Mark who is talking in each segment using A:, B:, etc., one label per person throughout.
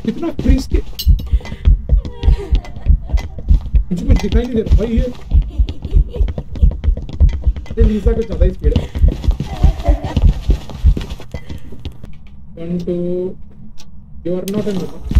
A: कितना फ्रीज के मुझे कुछ दिखाई नहीं दे रहा भाई। ये लीसा को ज्यादा स्पीड है। 1 2 you are not in.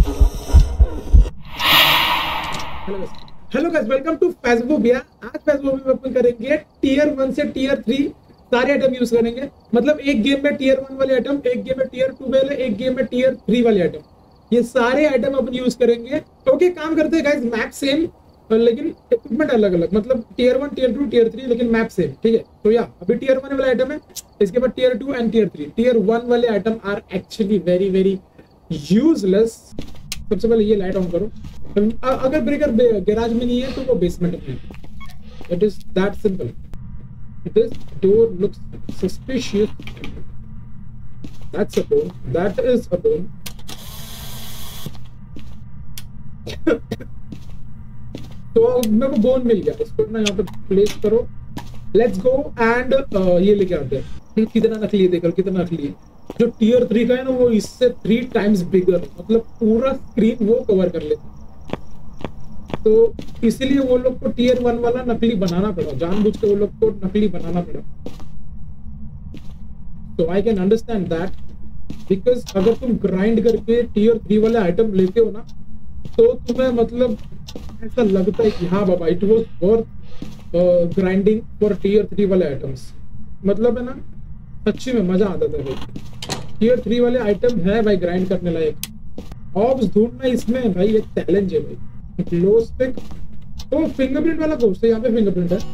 A: Hello guys, welcome to Facebook. आज फेसबुक में अपन करेंगे टीयर 1 से टीयर 3 सारे आइटम यूज करेंगे। मतलब एक गेम में टीयर 1 वाले आइटम, एक गेम में टीयर 2 वाले, एक गेम में टीयर 3 वाले आइटम, ये सारे आइटम अपन यूज करेंगे। ओके, काम करते हैं गाइस, मैप सेम लेकिन इक्विपमेंट अलग अलग। मतलब टीयर 1, टीयर 2, टीयर 3 लेकिन मैप सेम, ठीक है। तो या अभी टीयर 1 वाला आइटम है, इसके बाद टीयर 2 एंड टीयर 3। टीयर 1 वाले item are actually very very useless. सबसे पहले ये लाइट ऑन करो। अगर ब्रेकर गैराज में नहीं है तो वो बेसमेंट में है। It is that simple. This door looks suspicious. That's a bone, that is a bone. तो मेरे को बोन मिल गया, इसको ना यहाँ पे प्लेस करो। लेट्स गो एंड ये लेके आते हैं। कितना नकली है, देखो कितना नकली है। जो टीयर 3 का है ना, वो इससे 3 टाइम्स बिगर, मतलब पूरा स्क्रीन वो कवर कर लेता। तो इसीलिए वो लोग को टीयर 1 वाला नकली बनाना पड़ा, जानबूझ के वो लोग को नकली बनाना पड़ा। तो I can understand that, because अगर तुम ग्राइंड करके टीयर 3 वाले आइटम लेते हो ना, तो तुम्हें मतलब ऐसा लगता है कि हाँ बाबा, it was worth grinding for tier 3 वाले आइटम्स। मतलब है ना, सच्ची में मजा आता था भाई। टीयर 3 वाले आइटम है भाई ग्राइंड करने लायक। ऑब्स ढूंढना इसमें भाई एक चैलेंज है भाई। ग्लो स्टिक, ओ फिंगरप्रिंट वाला घोस्ट है, यहाँ पे फिंगरप्रिंट है।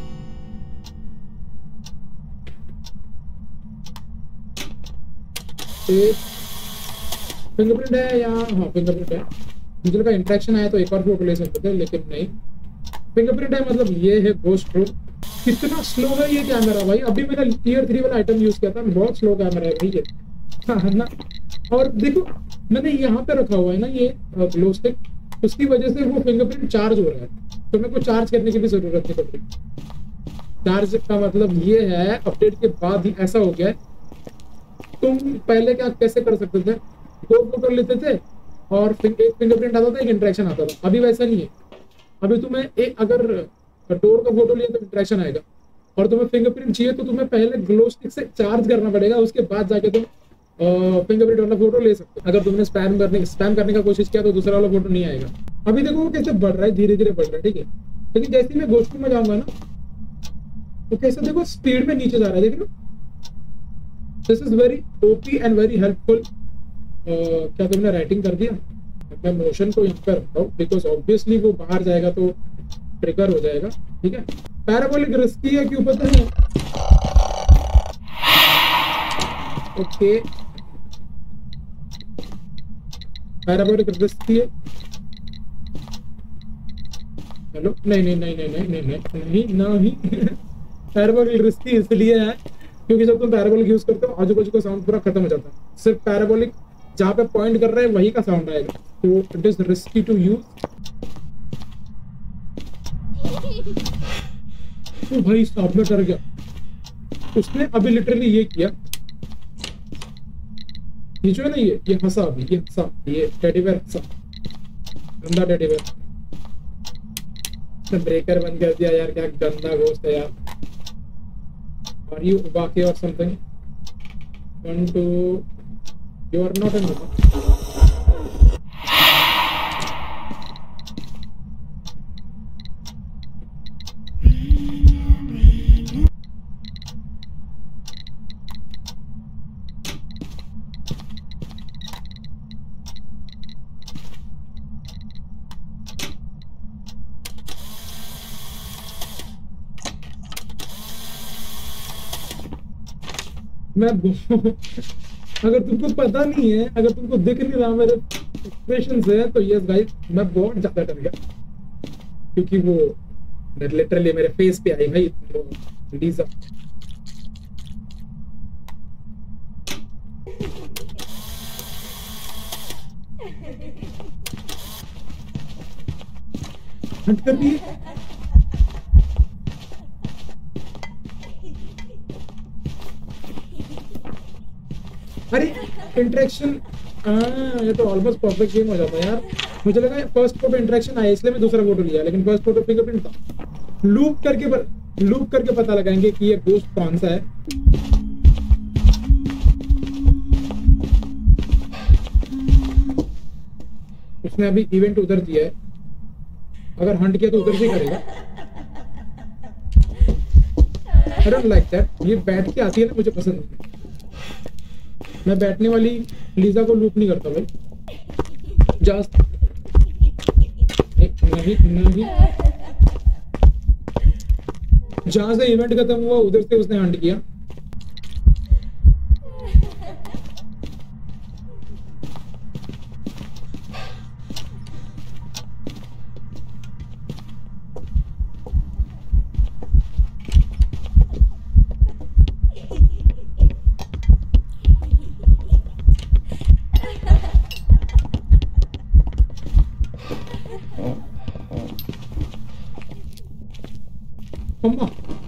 A: फिंगरप्रिंट है यहाँ, हाँ फिंगरप्रिंट है। मुझे का इंट्रैक्शन आया तो एक और फोटो ले सकते थे, लेकिन नहीं। फिंगरप्रिंट है, मतलब ये है घोस्ट प्रूफ। कितना स्लो है ये कैमरा भाई। अभी मैंने टीयर 3 वाला आइटम यूज किया था, बहुत स्लो कैमरा है भाई ये। हाँ ना। और देखो मैंने यहाँ पे रखा हुआ है ना ये ग्लो स्टिक, उसकी वजह से वो फिंगरप्रिंट चार्ज हो रहा है। तो मेरे को चार्ज करने की भी जरूरत नहीं पड़ रही। चार्ज का मतलब ये है, अपडेट के बाद ही ऐसा हो गया है। तुम पहले क्या कैसे कर सकते थे, 2 फोटो लेते थे और एक फिंगरप्रिंट आता था, एक इंट्रैक्शन आता था। अभी वैसा नहीं है। अभी तुम्हें एक अगर डोर का फोटो लिया तो इंट्रैक्शन आएगा, और तुम्हें फिंगरप्रिंट चाहिए तो तुम्हें पहले ग्लो स्टिक से चार्ज करना पड़ेगा, उसके बाद जाके तुम फिंगरप्रिंट वाला फोटो ले सकते हो। अगर तुमने स्पैम करने का कोशिश किया तो दूसरा वाला फोटो नहीं आएगा। अभी देखो वो कैसे बढ़ रहा है, धीरे धीरे बढ़ रहा है, ठीक है। लेकिन जैसे ही मैं घोस्ट में जाऊंगा ना, तो कैसे देखो स्पीड में नीचे जा रहा है, देख लो। This is very OP and very helpful. क्या तुमने राइटिंग कर दिया? मैं मोशन को यहाँ पे रखता हूँ, बिकॉज ऑब्वियसली वो बाहर जाएगा तो ट्रिगर हो जाएगा, ठीक है। पैराबोलिक रिस्की है, क्यों पता है? ओके, पैराबोलिक रिस्की है। हेलो, नहीं नहीं नहीं नहीं नहीं नहीं नहीं नहीं। पैराबोलिक रिस्की इसलिए है क्योंकि जब तुम पैराबोलिक यूज करते हो, आजू बाजू का साउंड पूरा खत्म हो जाता है। सिर्फ पैराबोलिक जहाँ पे पॉइंट कर रहे हैं वही का साउंड आएगा, तो it is risky to use. तो भाई स्टॉप में डर गया। उसने अभी लिटरली ये किया, ये जो है ना, ये हंसा अभी, ये हंसा, ये टेडी बेयर हंसा, गंदा टेडी बेयर। उसने ब्रेकर बंद कर दिया यार, क्या गंदा घोस्ट है यार। आर यू बाकी और something? 1 2 You are not in the मैं अगर तुमको पता नहीं है, अगर तुमको दिख नहीं रहा मेरे एक्सप्रेशन से, तो यस गाइस, मैं बहुत ज्यादा डर गया क्योंकि वो लिटरली मेरे फेस पे आई भाई लीजा। हट कर दी। अरे इंटरेक्शन ये तो ऑलमोस्ट परफेक्ट गेम हो जाता है यार। मुझे लगा फर्स्ट फोटो इंटरेक्शन आया इसलिए मैं दूसरा फोटो लिया, लेकिन फर्स्ट फोटो फिंगरप्रिंट था। लूप करके पता लगाएंगे कि ये गोस्ट कौन सा है। उसने अभी इवेंट उधर दिया है, अगर हंट किया तो उधर से करेगा। I don't like that। ये बैठ के आती है ना, मुझे पसंद नहीं। मैं बैठने वाली लीजा को लूप नहीं करता भाई। जस्ट नहीं जहां से इवेंट खत्म हुआ उधर से उसने हंट किया। अम्मा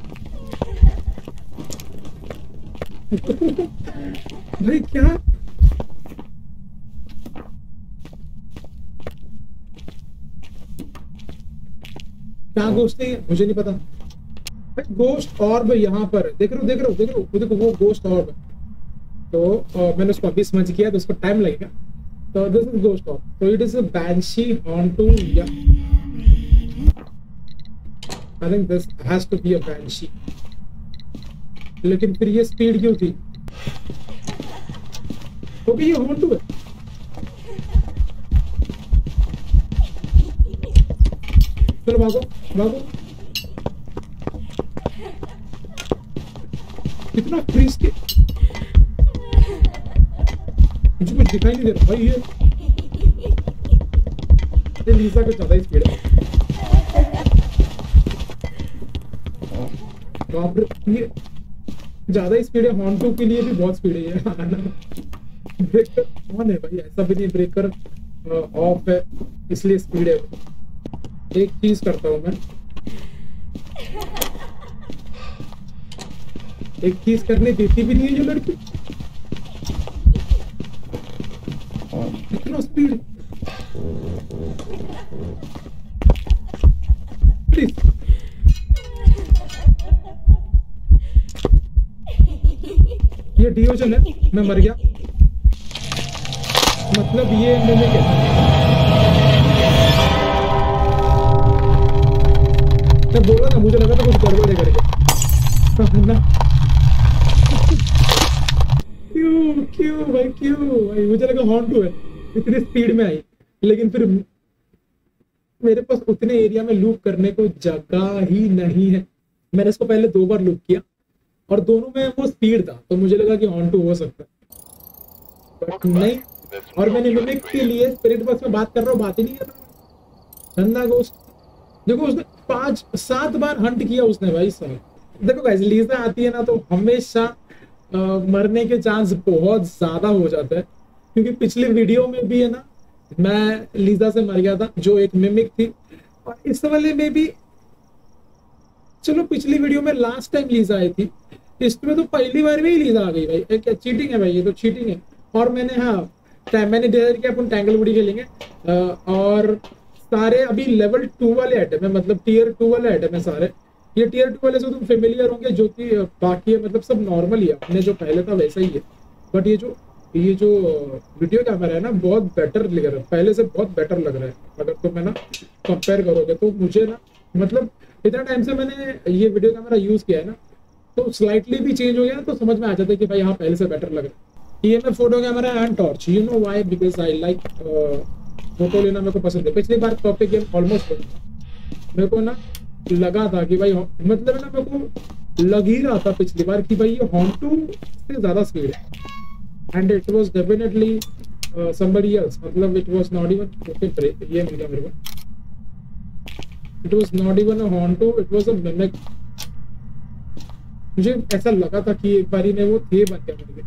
A: भाई क्या गोश्त है मुझे नहीं पता भाई। गोश्त ऑर्ब यहाँ पर देख रहे हो वो गोश्त ऑर्ब है। तो मैंने उसको अभी समझ किया तो उसको टाइम लगेगा। तो दिस इज गोश्त ऑर्ब। तो इट इज अ बैंशी हॉन्टू या I think this has to be a banshee। लेकिन फिर ये स्पीड क्यों थी? ओके ये हॉन्टू है। चलो भागो भागो। कितना फ्रीज के मुझे कुछ दिखाई नहीं दे रहा भाई। ये लीजा को ज्यादा स्पीड है। ये ज्यादा स्पीड है। हॉन्टू के लिए भी बहुत स्पीड है। ब्रेकर ऑन है भाई, ऐसा भी नहीं ब्रेकर ऑफ है इसलिए स्पीड है। एक चीज करता हूं मैं, एक चीज करने देती भी नहीं है जो लड़की। कितना स्पीड प्लीज। ये डिओजन है, मैं मर गया। मतलब ये मैंने क्या मैं बोला ना, मुझे लगा था कुछ गड़बड़ है करके ना। क्यों भाई मुझे लगा हॉन्टू है, इतनी स्पीड में आई। लेकिन फिर मेरे पास उतने एरिया में लूप करने को जगह ही नहीं है। मैंने इसको पहले 2 बार लूप किया और दोनों में वो स्पीड था, तो मुझे लगा कि हॉन्टू हो सकता है, बट नहीं। और मैंने मिमिक के लिए स्पिरिट बॉक्स में बात कर रहा हूँ, बात ही नहीं कर रहा। गंदा गोश्त देखो, उसने 5-7 बार हंट किया उसने भाई साहब। देखो गाइस, लीजा आती है ना तो हमेशा मरने के चांस बहुत ज्यादा हो जाता है, क्योंकि पिछले वीडियो में भी है ना मैं लीजा से मर गया था जो एक मिमिक थी। और इस वाले में भी चलो पिछली वीडियो में लास्ट टाइम लीजा आई थी, इसमें तो पहली बार में ही लीजा आ गई भाई। क्या चीटिंग है भाई, ये तो चीटिंग है। और मैंने डिसाइड किया अपन टैंगल बूडी खेलेंगे। और सारे अभी लेवल 2 वाले आइटम है, मतलब टियर 2 वाले आइटम है सारे। ये टियर 2 वाले से तुम फेमिलियर होंगे, जो कि बाकी है मतलब सब नॉर्मल ही है, अपने जो पहले था वैसा ही है। बट ये जो वीडियो कैमरा है ना बहुत बेटर लग रहा है, पहले से बहुत बेटर लग रहा है। अगर तुम है ना कंपेयर करोगे तो मुझे ना मतलब इतना टाइम से मैंने ये वीडियो कैमरा यूज किया है ना, तो स्लाइटली भी चेंज हो गया तो समझ में आ जाता है कि भाई हाँ पहले से बेटर लग रहा है। ये मैं photo camera and torch, you know why, because I like photo लेना मेरे को पसंद है। पिछली बार टॉपिक गेम ऑलमोस्ट मेरे को ना लगा था कि भाई मतलब ना मेरे को लग ही रहा था पिछली बार कि भाई ये हॉन्टू से ज्यादा स्पीड है। And it was definitely somebody else, मतलब it was not even ये मिल गया मेरे को। It was not even a Honto, it was a mimic। मुझे ऐसा लगा था कि एक बारी में वो थे बन गया मेरे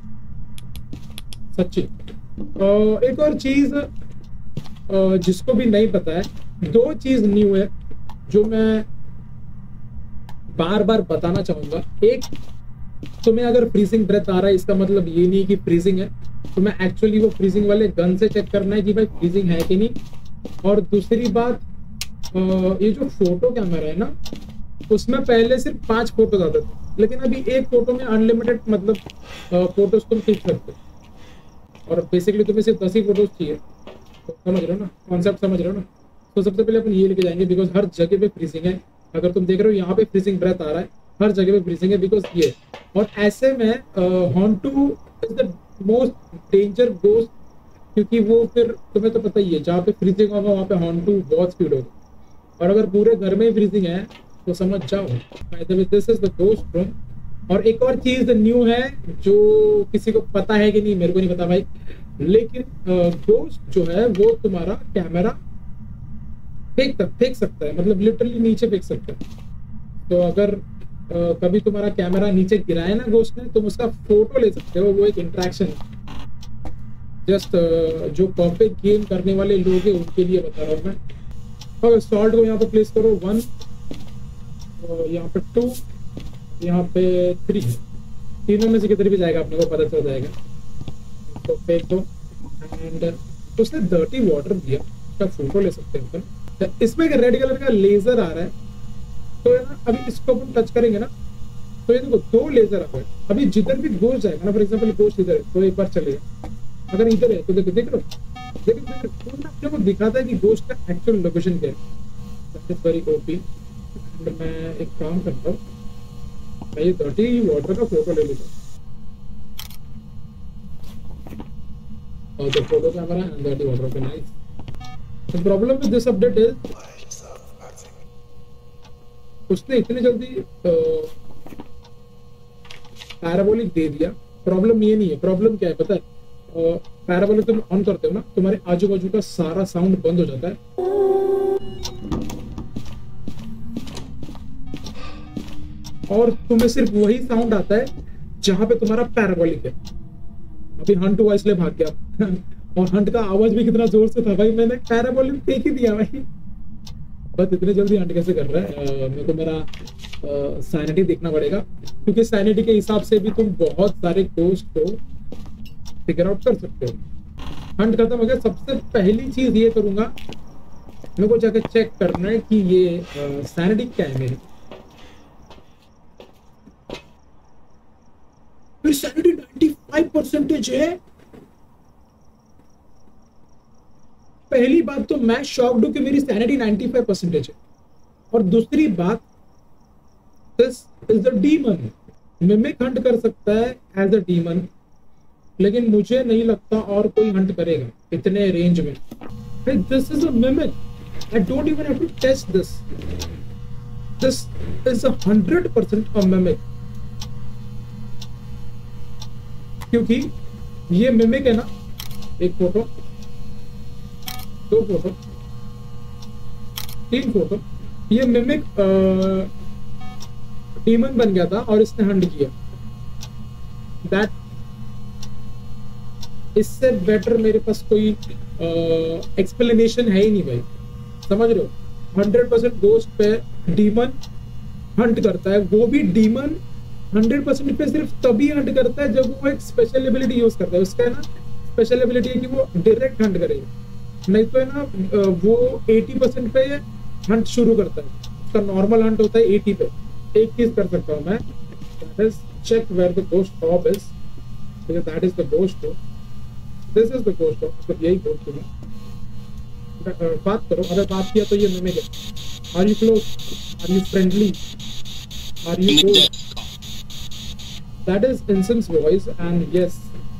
A: सच्ची। एक और चीज जिसको भी नहीं पता है, 2 चीज न्यू है जो मैं बार बार बताना चाहूंगा। एक तुम्हें अगर फ्रीजिंग ब्रेथ आ रहा है इसका मतलब ये नहीं कि फ्रीजिंग है, तुम्हें एक्चुअली वो फ्रीजिंग वाले गन से चेक करना है कि भाई फ्रीजिंग है कि नहीं। और दूसरी बात, ये जो फोटो कैमरा है ना, उसमें पहले सिर्फ 5 फोटोज आते थे, लेकिन अभी एक फोटो में अनलिमिटेड मतलब फोटोज तुम खींच सकते हो। और बेसिकली तुम्हें सिर्फ 10 ही फोटोज चाहिए, तो समझ रहे हो ना, कॉन्सेप्ट समझ रहे हो ना। तो सबसे पहले अपन ये लेके जाएंगे, बिकॉज हर जगह पे फ्रीजिंग है। अगर तुम देख रहे हो यहाँ पे फ्रीजिंग ब्रेथ आ रहा है, हर जगह पे फ्रीजिंग है बिकॉज ये। और ऐसे में hantu is the most danger ghost, क्योंकि वो फिर तुम्हें तो पता ही है, जहाँ पे फ्रीजिंग होगा वहाँ पे हॉन्टू बहुत स्पीड होगा। और अगर पूरे घर में ही फ्रीजिंग है तो समझ जाओ, by the way this is the ghost room. और एक और चीज न्यू है जो किसी को पता है कि नहीं, मेरे को नहीं पता भाई, लेकिन गोस्ट जो है वो तुम्हारा कैमरा फेंक सकता है, मतलब लिटरली नीचे फेंक सकता है। तो अगर कभी तुम्हारा कैमरा नीचे गिराए ना गोस्ट ने, तुम उसका फोटो ले सकते हो, वो एक इंटरेक्शन है। जस्ट जो परफेक्ट गेम करने वाले लोग हैं उनके लिए बता रहा हूँ मैं। और सॉल्ट को यहाँ पे प्लेस करो 1, यहाँ पे 2, यहाँ पे 3, तीनों में से किधर भी जाएगा अपने को पता चल जाएगा। तो फेंक दो। एंड उसने डर्टी वाटर दिया, उसका फोटो ले सकते हैं अपन। इसमें एक रेड कलर का लेजर आ रहा है, तो है ना, अभी इसको अपन टच करेंगे ना, तो ये देखो 2 लेजर आ रहे हैं। अभी जिधर भी गोश्त जाएगा ना, फॉर एग्जाम्पल गोश्त इधर है तो एक बार चलेगा, अगर इधर है तो देखो देख लो, अपने को दिखाता है कि गोश्त का एक्चुअल लोकेशन क्या है। That is very OP. And मैं एक काम करता हूँ, मैं ये डर्टी वाटर का फोटो ले लेता हूँ। और the photo camera and dirty water, okay, nice. The problem with this update is उसने इतनी जल्दी पैराबोलिक दे दिया। प्रॉब्लम ये नहीं है, प्रॉब्लम क्या है पता है, पैराबोलिक तुम ऑन करते हो ना, तुम्हारे आजू बाजू का सारा साउंड बंद हो जाता है। और तुम्हें सिर्फ वही साउंड आता है जहां पे तुम्हारा पैराबोलिक है। अभी हंट हुआ इसलिए भाग गया और हंट का आवाज भी कितना जोर से था भाई, मैंने पैराबोलिक फेंक ही दिया भाई। बस इतने जल्दी हंट कैसे कर रहा है, मेरे को मेरा सैनिटी देखना पड़ेगा, क्योंकि सैनिटी के हिसाब से भी तुम बहुत सारे गोस्ट को फिगर आउट कर सकते हो। हंट खत्म हो गया। सबसे पहली चीज ये करूंगा, मेरे को जाकर चेक करना है कि ये सैनिटी क्या है मेरी। सैनिटी 95% है। पहली बात तो मैं शॉक्ड हूं कि मेरी सैनिटी 95% है। और दूसरी बात, this is the demon. Mimic hunt कर सकता है एज अ डीमन, लेकिन मुझे नहीं लगता और कोई हंट करेगा इतने रेंज में। This is a mimic, I don't even have to test this. This is 100% a mimic, क्योंकि ये मिमिक है ना। एक फोटो, 2 फोटो, 3 फोटो, ये मिमिक डीमन बन गया था और इसने हंट किया। दैट इससे बेटर मेरे पास कोई एक्सप्लेनेशन है ही नहीं भाई, समझ रहे हो। 100% गोस्ट पे डीमन हंट करता है, वो भी डीमन 100% पे सिर्फ तभी हंट करता है जब वो एक स्पेशल एबिलिटी यूज करता है। उसका है ना स्पेशल एबिलिटी है कि वो डायरेक्ट हंट करेगा, नहीं तो है ना वो 80% पे हंट शुरू करता है। उसका नॉर्मल हंट होता है 80 पे। एक चीज कर सकता हूँ मैं, that is check where the ghost off is, because that is the ghost door, this is the ghost door, मतलब यही ghost door है। बात करो, अगर बात किया तो ये मिमिक है। Are you close? Are you friendly? Are you good? That is Incense voice, and yes,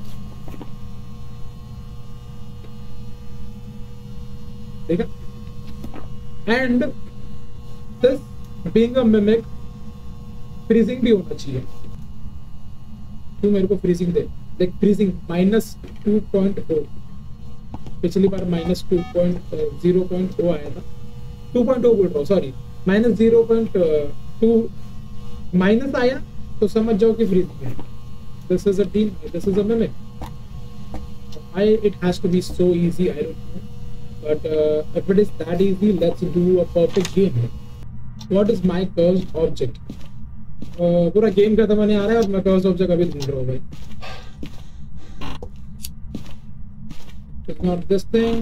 A: देखा। And this being a mimic, freezing भी होना चाहिए। तू मेरे को फ्रीजिंग दे, देख फ्रीजिंग -2.0, पिछली बार -2.0 आया था, 2.0 बोल रहा हूँ, सॉरी -0.2 माइनस आया तो समझ जाओ कि फ्रीजिंग है। This is a team, this is a mimic. Why it has to be so easy, I don't know, but if it is that easy, let's do a perfect game. What is my cursed object? पूरा game खत्म होने आ रहा है और मैं कर्स object अभी ढूंढ रहा हूँ भाई। It's not this thing.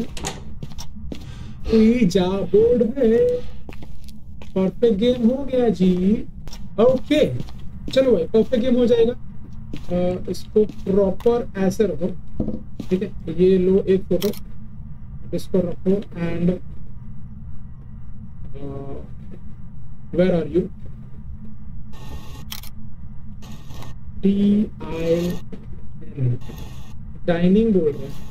A: जा बोर्ड है। परफेक्ट गेम हो गया जी। ओके चलो भाई परफेक्ट गेम हो जाएगा। इसको प्रॉपर ऐसे रखो, ठीक है। ये लो एक फोटो, इसको रखो and where are you? DIN dining बोल रहे हैं।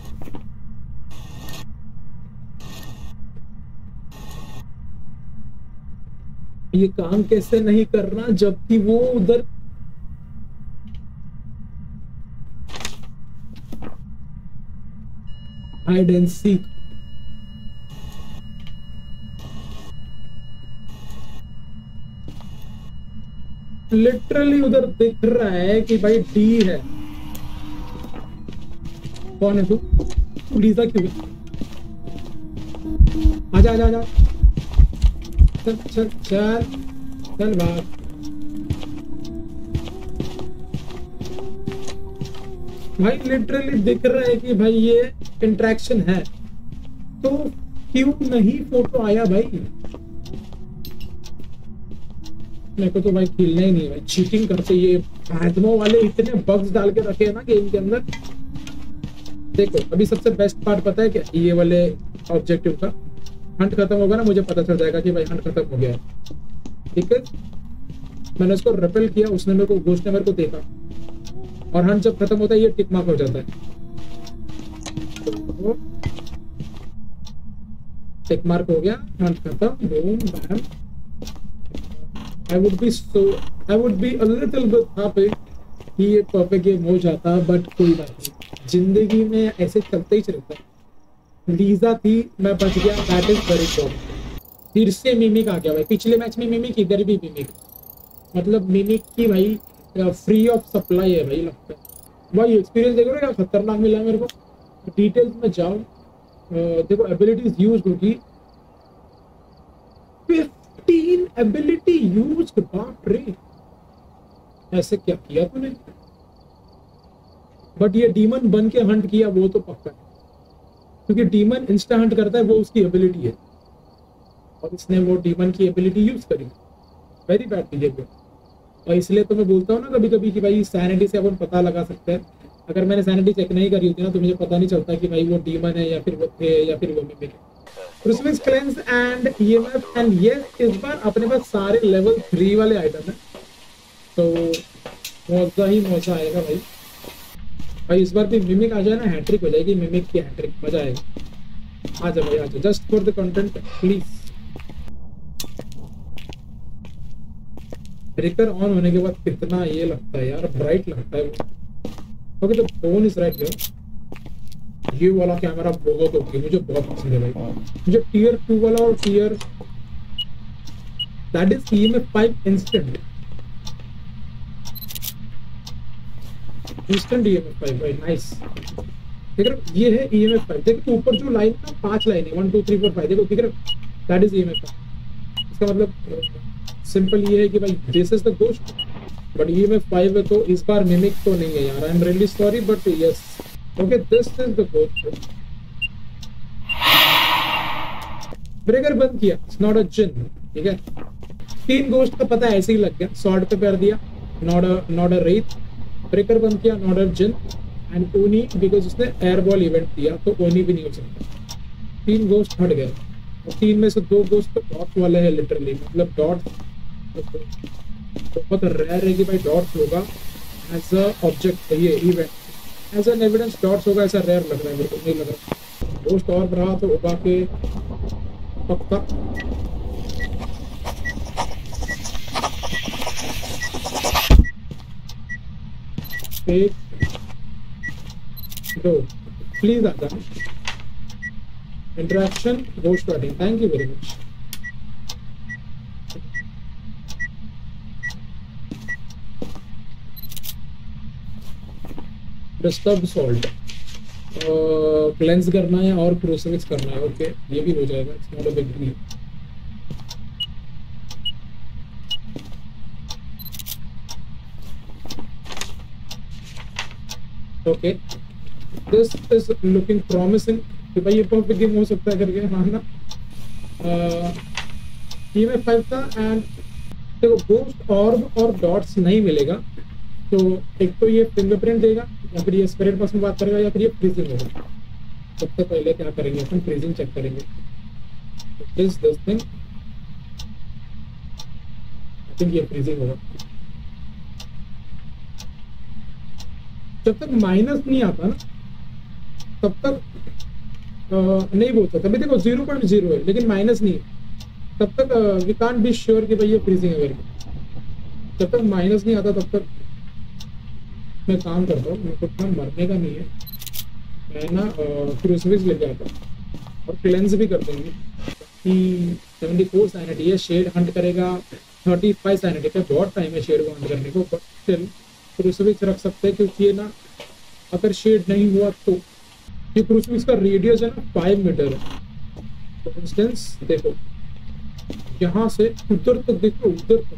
A: ये काम कैसे नहीं करना जबकि वो उधर हाइड एंड सीक। लिटरली उधर दिख रहा है कि भाई डी है। कौन है तू? लीजा क्यों? आजा आजा आजा, चल चल चल चल भाग। भाई लिटरली दिख रहा है कि भाई ये इंटरेक्शन है, तो क्यों नहीं फोटो आया भाई? मेरे को तो भाई खेलना ही नहीं है भाई, चीटिंग करते ये एडमो वाले इतने बग्स डाल के रखे हैं ना गेम के अंदर। देखो अभी सबसे बेस्ट पार्ट पता है क्या? ये वाले ऑब्जेक्टिव का हंट खत्म होगा ना, मुझे पता चल जाएगा कि भाई हंट खत्म हो गया है, ठीक है। मैंने उसको रिपेल किया, उसने मेरे को घोस्ट ने मेरे को देखा, और हंट जब खत्म होता है ये टिक मार्क हो जाता है। तो टिक मार्क हो गया, हंट खत्म, boom bam. I would be a little bit happy कि ये परफेक्ट गेम हो जाता, बट कोई बात नहीं, जिंदगी में ऐसे चलते ही चलता है। लीजा थी, मैं बच गया, दैट इज वेरी गुड। फिर से मिमिक आ गया भाई, पिछले मैच में मिमिक, इधर भी मिमिक। मतलब मिमिक की भाई फ्री ऑफ सप्लाई है भाई, लगता है भाई। एक्सपीरियंस देखो क्या खतरनाक मिला मेरे को। डिटेल्स में जाओ, देखो एबिलिटीज यूज होगी, 15 एबिलिटी यूज। बाप रे, ऐसे क्या किया तूने? बट ये डीमन बन के हंट किया वो तो पक्का है, क्योंकि डीमन इंस्टा हंट करता है, वो उसकी एबिलिटी है, और इसने वो डीमन की एबिलिटी यूज करी। Very bad behaviour. और इसलिए तो मैं बोलता हूँ ना कभी कभी कि भाई सैनिटी से अपन पता लगा सकते हैं। अगर मैंने सैनिटी चेक नहीं करी होती ना तो मुझे पता नहीं चलता कि भाई वो डीमन है या फिर वो थे या फिर वो मिमिक है। Crucifix cleanse and EMF and yes, इस बार अपने पास सारे लेवल 3 वाले आइटम है, तो मौजा ही मौजा आएगा भाई। भाई इस बार भी मिमिक आ जाए ना, हैट्रिक हो जाएगी, मिमिक की हैट्रिक, मजा आएगा। आ जाओ भाई आ जाओ, just for the content please. Breaker on होने के बाद कितना ये लगता है यार, ब्राइट लगता है वो। ओके, तो फोन इज राइट हियर। ये वाला कैमरा बहुत ओके, मुझे बहुत पसंद है भाई। मुझे टियर 2 वाला और tier that is EMF5 instant EMF5 भाई, नाइस। देख रहे हो, ये है EMF5। देखो तो ऊपर जो लाइन ना 5 लाइन है, 1 2 3 4 5, देखो दिख रहा है, दैट इज EMF5। इसका मतलब सिंपल ये है कि भाई this is the ghost, but EMF5 है, तो इस बार मिमिक तो नहीं है यार। I am really sorry but yes, okay this is the ghost. Breaker बंद किया, इट्स नॉट अ जिन, ठीक है। 3 गोस्ट का पता ऐसे ही लग गया, सॉर्ड पे कर दिया, नॉट अ रेथ। ब्रेकर बंद किया, not a jinn. And oni, because उसने एयर बॉल इवेंट दिया तो ओनी भी नहीं हो सकता। 3 गोस्ट हट गए, और 3 में से 2 गोस्ट तो डॉट वाले हैं लिटरली। मतलब डॉट बहुत रेयर है कि भाई डॉट्स होगा एज अ ऑब्जेक्ट, ये event as an evidence dots होगा, ऐसा रेयर लग रहा है मेरे को, नहीं लग रहा। गोस्ट और रहा तो होगा के पक्का। एक दो प्लीज आता interaction ghost starting, thank you very much. Disturb salt cleanse करना है और क्रूसिफिक्स करना है, ओके ये भी हो जाएगा, it's not a big deal. Okay, this is looking promising कि भाई ये परफेक्ट गेम हो सकता है करके मानना। EMF 5 था एंड देखो गोस्ट ऑर्ब और डॉट्स नहीं मिलेगा, तो एक तो ये फिंगरप्रिंट देगा या फिर ये स्पिरिट बॉक्स में बात करेगा या फिर ये फ्रीजिंग होगा। सबसे पहले क्या करेंगे अपन फ्रीजिंग चेक करेंगे। दिस थिंग आई थिंक ये फ्रीजिंग होगा। जब तक माइनस नहीं आता ना तब तक नहीं बोल सकता। अभी देखो 0.0 है लेकिन माइनस नहीं है, तब तक वी कांट बी श्योर कि भाई ये फ्रीजिंग है करके। जब तक माइनस नहीं आता तब तक मैं काम करता हूँ। मेरे को इतना मरने का नहीं है, मैं ना क्रूसिफिक्स लेके आता हूँ और क्लेंस भी कर देंगे कि 74 सैनिटी है। शेड हंट करेगा 35 सैनिटी पे, बहुत टाइम है शेड को हंट करने को, बट स्टिल क्रूसिफिक्स रख सकते हैं क्योंकि ये ना अगर शेड नहीं हुआ तो ये क्रूसिफिक्स का रेडियस है ना 5 मीटर है। फॉर इंस्टेंस देखो यहाँ से उधर तक देखो, उधर तक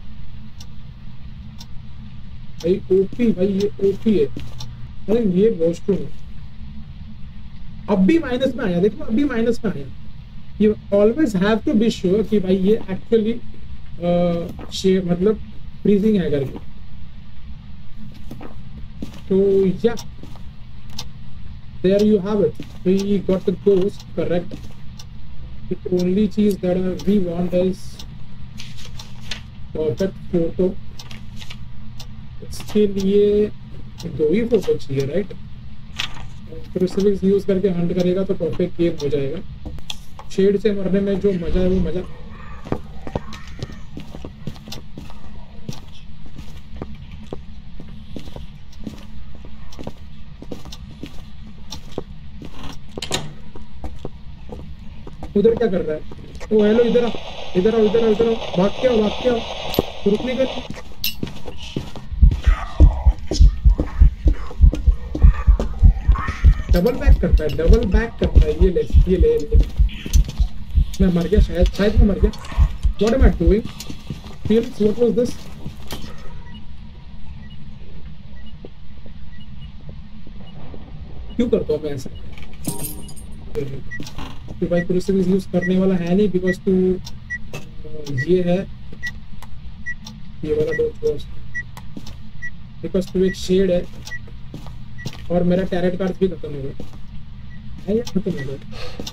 A: भाई ओपी, भाई ये ओपी है। अरे ये वॉशरूम है, अब भी माइनस में आया, देखो अभी माइनस में आया। You always have to be sure कि भाई ये एक्चुअली मतलब फ्रीजिंग है करके। तो या there you have it, we got the ghost correct. The only cheese that we want is perfect photo। इसके लिए 2 ही फोटो चाहिए राइट। क्रूसिफिक्स यूज करके हंट करेगा तो परफेक्ट गेम हो जाएगा। शेड से मरने में जो मजा है वो मजा उधर क्या कर रहा है। ओ हेलो, इधर आओ इधर आओ इधर आओ इधर आओ, भाग के आओ भाग के आओ, रुकने का। डबल बैक करता है, डबल बैक करता है। ये ले ये ले, ये। मैं मर गया शायद, शायद मैं मर गया। What am I doing feelings, what was this. क्यों करता हूँ मैं ऐसा कि भाई क्रूसिफिक्स यूज करने वाला है नहीं बिकॉज तू ये है ये वाला डोर बिकॉज तू एक शेड है और मेरा टैरेट कार्ड भी खत्म हो गया है या खत्म हो गया।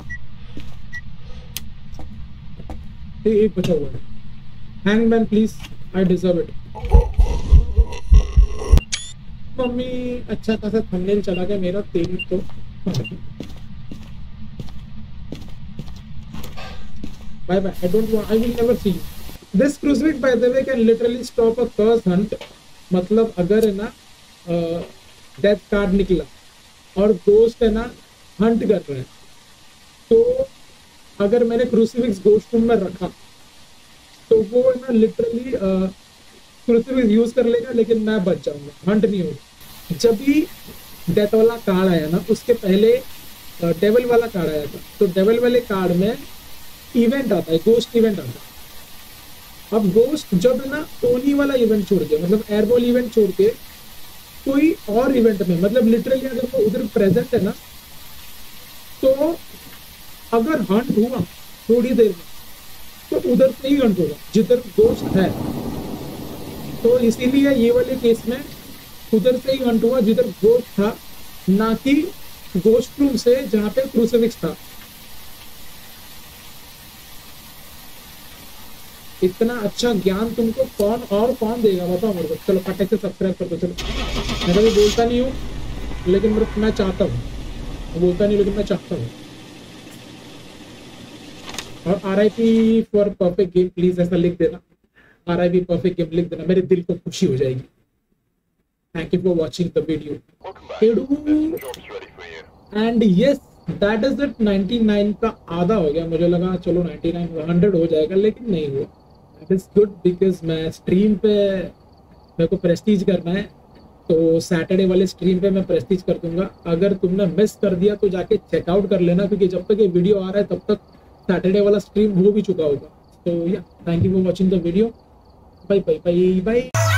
A: एक बचा हुआ है। Hangman please, I deserve it. Mummy अच्छा खासा थंबनेल चला गया मेरा, तेरी तो bye bye, I will never see you। This crucifix by the way can literally stop a curse hunt। मतलब अगर है ना डेथ कार्ड निकला और गोस्ट है ना हंट कर रहे हैं, तो अगर मैंने क्रूसिफिक्स गोस्ट रूम में रखा तो वो है ना लिटरली क्रूसिफिक्स यूज कर लेगा लेकिन मैं बच जाऊंगा, हंट नहीं होगा। जब भी डेथ वाला कार्ड आया ना उसके पहले डेविल वाला कार्ड आया था, तो डेविल वाले कार्ड में इवेंट आता है, गोस्ट इवेंट आता है। अब गोस्ट जब है ना ओनी वाला इवेंट छोड़ के, मतलब एयरबॉल इवेंट छोड़ के कोई और इवेंट में, मतलब लिटरली अगर वो उधर प्रेजेंट है ना, तो अगर हंट हुआ थोड़ी देर में तो उधर से ही हंट होगा जिधर गोस्ट है। तो इसीलिए ये वाले केस में उधर से ही हंट हुआ जिधर गोस्ट था, ना कि गोस्ट रूम से जहां पे क्रूसिफिक्स था। इतना अच्छा ज्ञान तुमको कौन देगा बताओ मेरे को। चलो फटाक से सब्सक्राइब कर दो। चलो मैं कभी बोलता नहीं हूँ लेकिन मैं चाहता हूँ, बोलता नहीं लेकिन मैं चाहता हूँ। और RIP for perfect game please ऐसा लिख देना, RIP परफेक्ट गेम लिख देना, मेरे दिल को खुशी हो जाएगी। Thank you for watching the video and yes that is it. 99 का आधा हो गया, मुझे लगा चलो 99 100 हो जाएगा लेकिन नहीं हुआ। दैट इज गुड बिकॉज मैं स्ट्रीम पे मेरे को प्रेस्टीज करना है, तो सैटरडे वाले स्ट्रीम पे मैं प्रेस्टीज कर दूंगा। अगर तुमने मिस कर दिया तो जाके चेकआउट कर लेना, क्योंकि जब तक ये वीडियो आ रहा है तब तक सैटरडे वाला स्ट्रीम हो भी चुका होगा। तो या thank you for watching the video, bye bye bye bye.